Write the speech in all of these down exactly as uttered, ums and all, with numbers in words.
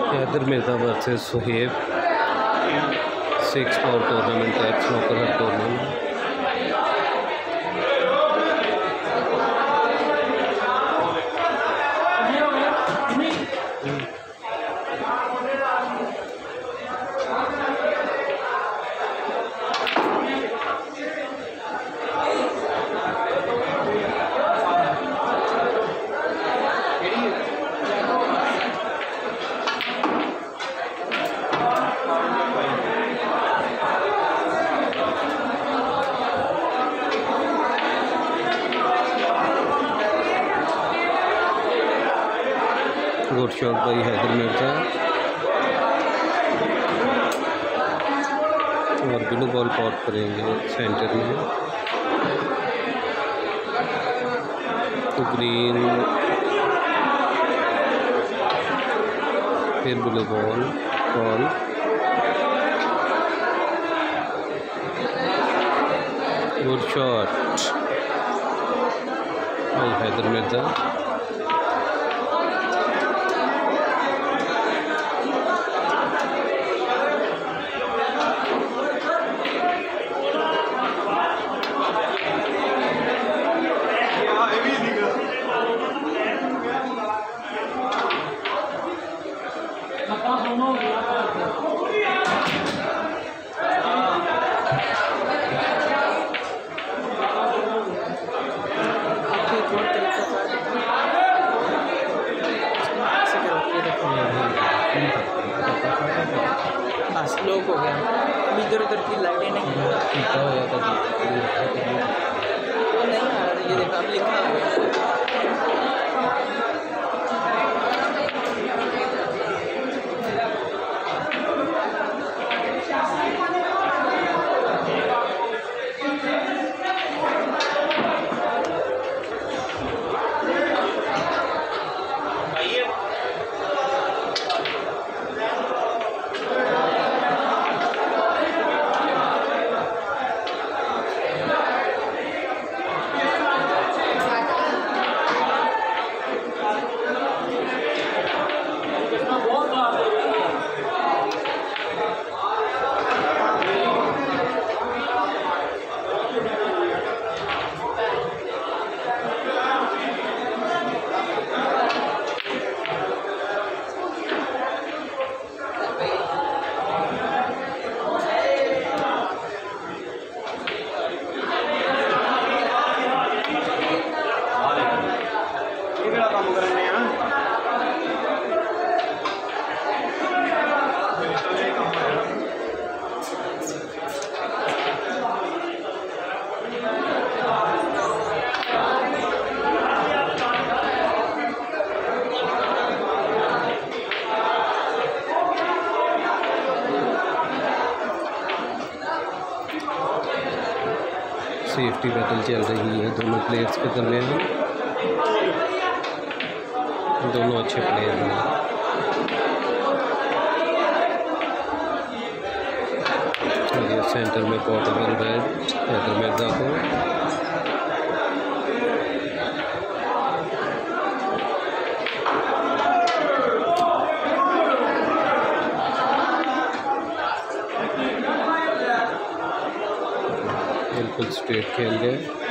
Haider Mirza versus Suhaib six power tournament at snooker hub tournament. Good shot by Haider Mirza और blue ball pot करेंगे centre में। तो green फिर blue ball ball good shot by Haider Mirza. लोग हो गया अब इधर उधर की लाइटें नहीं हो जाता नहीं आ रहा। ये देखा अब लिखा हो गया। सेफ्टी बैटल चल रही है दोनों प्लेयर्स के दरमियान। दोनों अच्छे प्लेयर हैं। ये सेंटर में पोर्टेबल बैट हैदर मिर्जा को बिल्कुल स्ट्रेट खेल गए।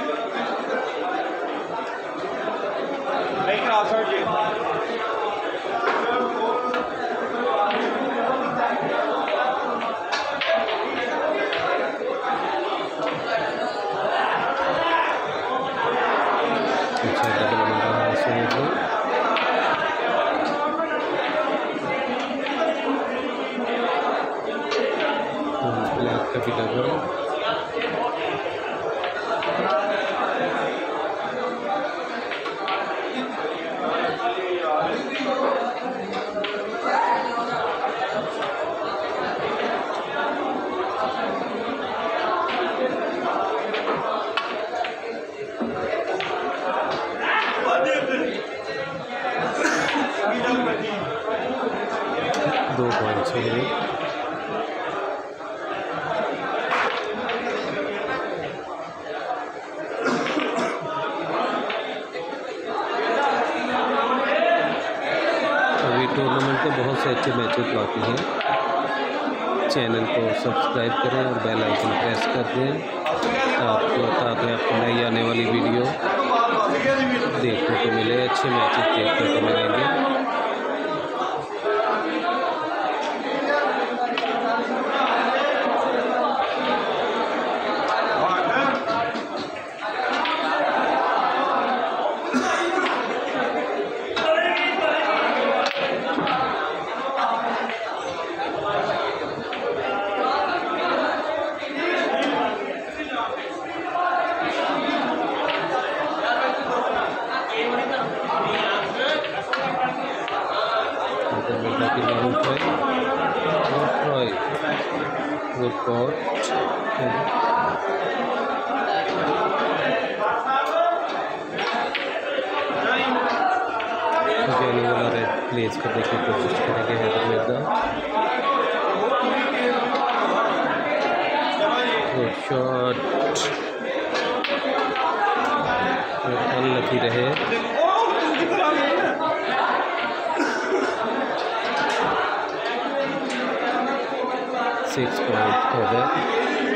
अच्छा डबल मारा सुहेब ने। ब्लैक का भी डबल। दो पॉइंट है। टूर्नामेंट का बहुत से अच्छे मैचेस बाकी हैं। चैनल को सब्सक्राइब करें और बेल आइकन प्रेस कर दें आपको, ताकि आपको नई आने वाली वीडियो देखने को मिले, अच्छे मैचेस देखने को मिलेंगे। Report जाने वाला रेड प्लेस करने की कोशिश करेंगे Haider Mirza. Good shot, unlucky रहे। सिक्स पॉइंट हो गए।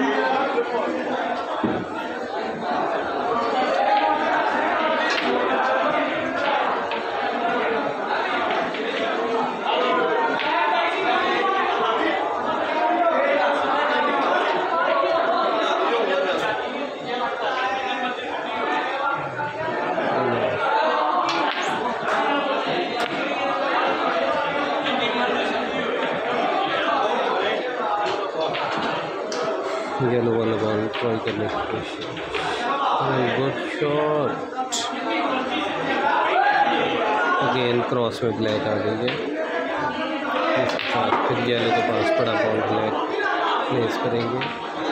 येलो वाला बॉल ट्राई करने की कोशिश। गुड शॉट, अगेन क्रॉस में ब्लैक आ गई है। इसके साथ फिर येलो के पास पड़ा बॉल ब्लैक प्लेस करेंगे।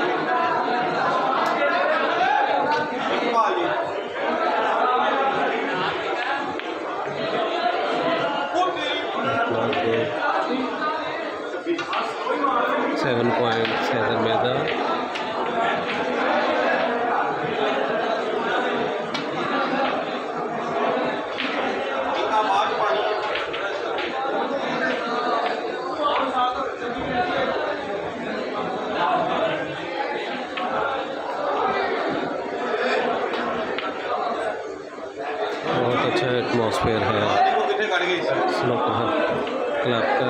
Seven point Haider Mirza. बहुत अच्छा एटमॉस्फेयर है स्नूकर क्लब का।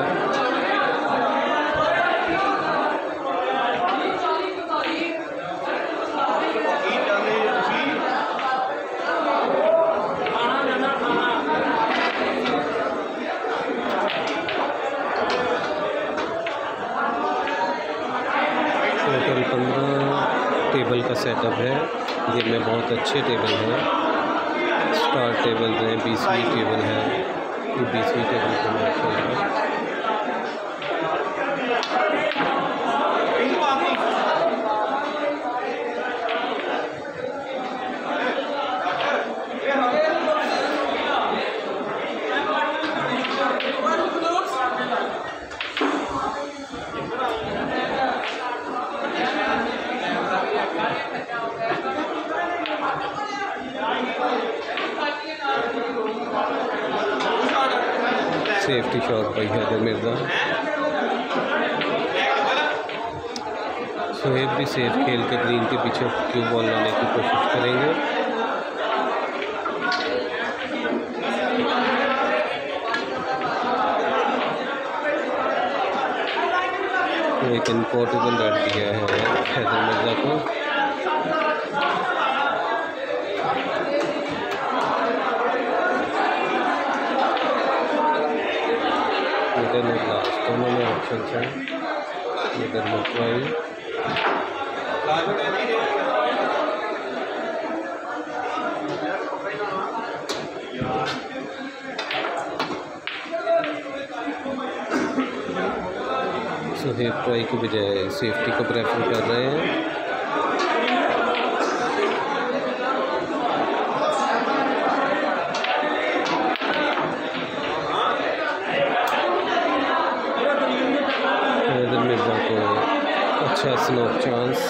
टोटल पंद्रह टेबल का सेटअप है, जिनमें बहुत अच्छे टेबल हैं। स्टार टेबल हैं, बीसवीं टेबल है, ये बीसवीं टेबल पर मैच चल रहा है। सेफ्टी शॉट भाई हैदर मिर्जा। सोहेब भी सेफ खेल के ग्रीन के पीछे क्यू बॉल लाने की कोशिश करेंगे। एक इम्पोर्टेबल रेड दिया है हैदर मिर्जा को। मिडल और लास्ट दोनों में ऑप्शन हैं। मिडल में ट्राई, सोहेब ट्राई की बजाय सेफ्टी को प्रेफर कर रहे हैं। हैदर मिर्जा को अच्छा स्नोक चांस।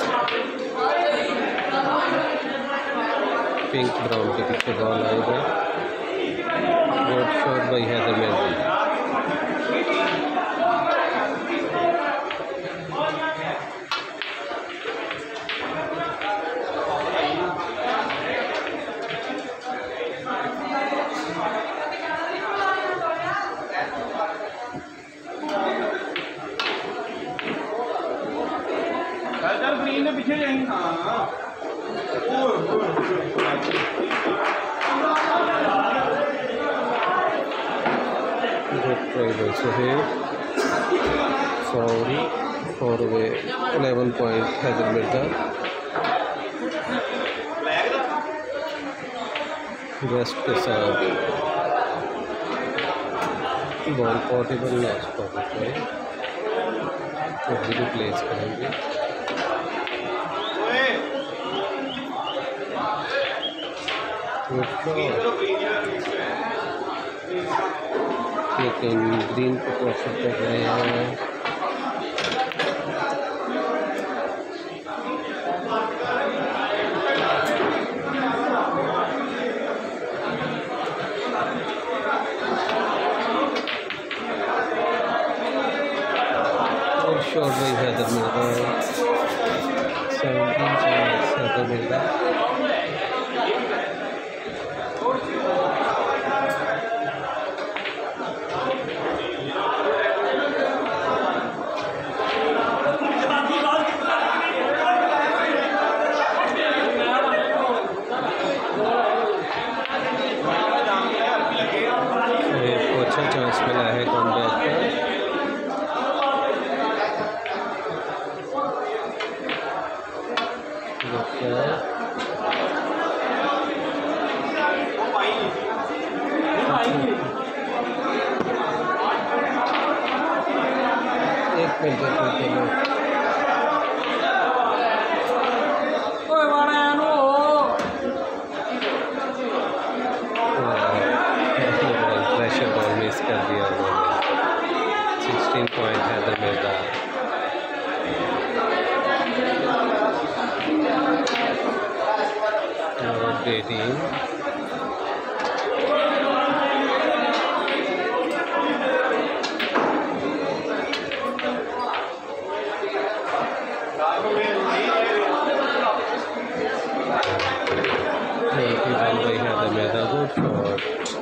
पिंक ब्राउन के पीछे बॉल आएगा। Good shot by Haider Mirza. Good try by Sohail. Foul. Four away. eleven point Haider Mirza. West के साथ बॉल पोर्टेबल लॉस पॉकेट है तो भी प्लेस करेंगे। लेकिन ग्रीन को प्रेफर कर रहे हैं। Shot by Haider Mirza. Seventeen points Haider Mirza. अच्छा चांस मिला है कमबैक का। एक मिनट प्रेशर बॉल मिस कर दिया उन्होंने। Sixteen point Haider Mirza. Eighteen Haider Mirza. Good shot.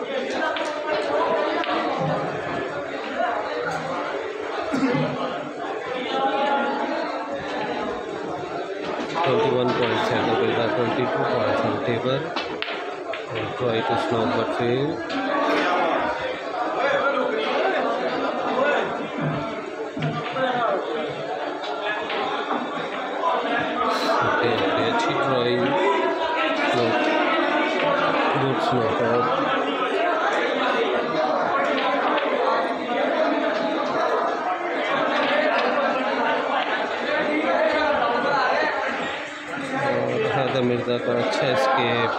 twenty-one points Haider Mirza, twenty-two points on table. And try to snob but fail. Okay, okay, अच्छी try. Good snob out. Haider Mirza का अच्छा escape.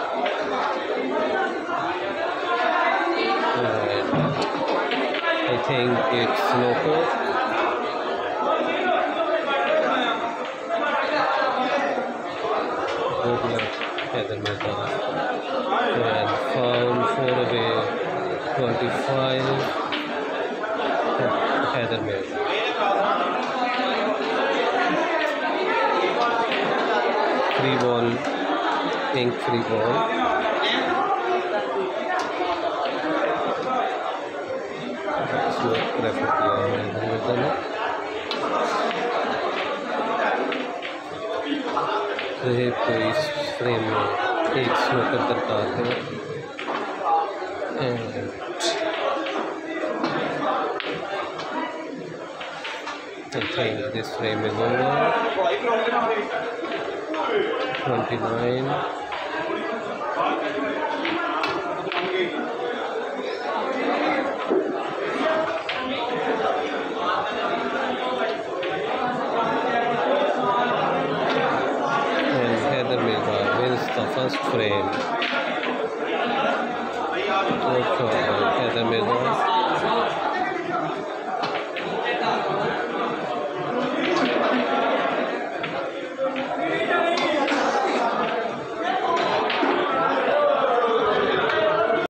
I think it's snooker. Good luck Haider Mirza. And foul four away twenty-five Haider Mirza. Free ball, pink free ball. Prefer किया है हैदर मिर्जा ने। तो इस frame में एक स्नोकर दरकार है। And I think this frame is over. twenty-nine. And Haider Mirza wins the first frame. Good shot by Haider Mirza.